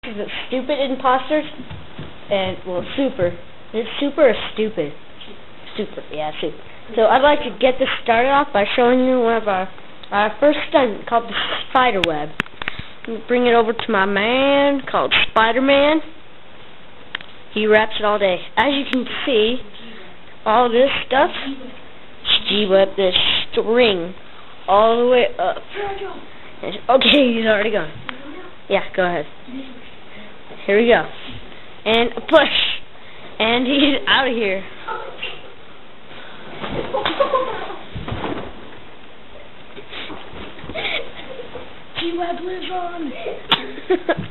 the stupid imposters, and, well, super. Is it super or stupid? Super, yeah, super. So I'd like to get this started off by showing you one of our first stunt called the spider web. Bring it over to my man called Spider-Man. He wraps it all day. As you can see, all this stuff, G-web, this string, all the way up. Okay, he's already gone. Yeah, go ahead. Here we go. And a push. And he's out of here. G-web lives on.